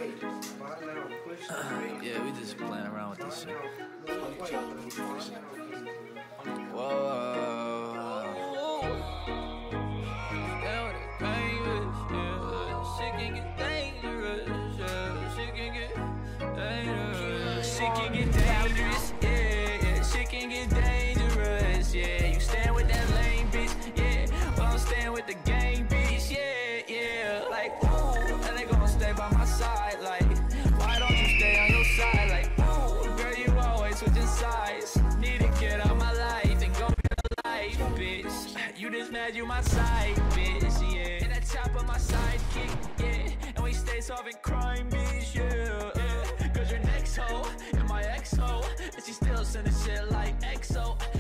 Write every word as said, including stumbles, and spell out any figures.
Yeah, we just playing around with this shit. Whoa. Shit can get dangerous, yeah. Shit can get dangerous. Shit can get dangerous, yeah, yeah. Shit can get dangerous, yeah. You stand with that lame bitch, yeah. Well, I'm staying with the gang bitch, yeah, yeah. Like, ooh, and they gon' stay by my side, like, why don't you stay on your side? Like, ooh, girl, you always switching sides. Need to get out my life and go your life, bitch. You just mad you my side, bitch, yeah. And that chopper my sidekick, yeah. And we stay solving crime, bitch, yeah, yeah. Cause your next hoe and my ex hoe, and she still sending shit like X O.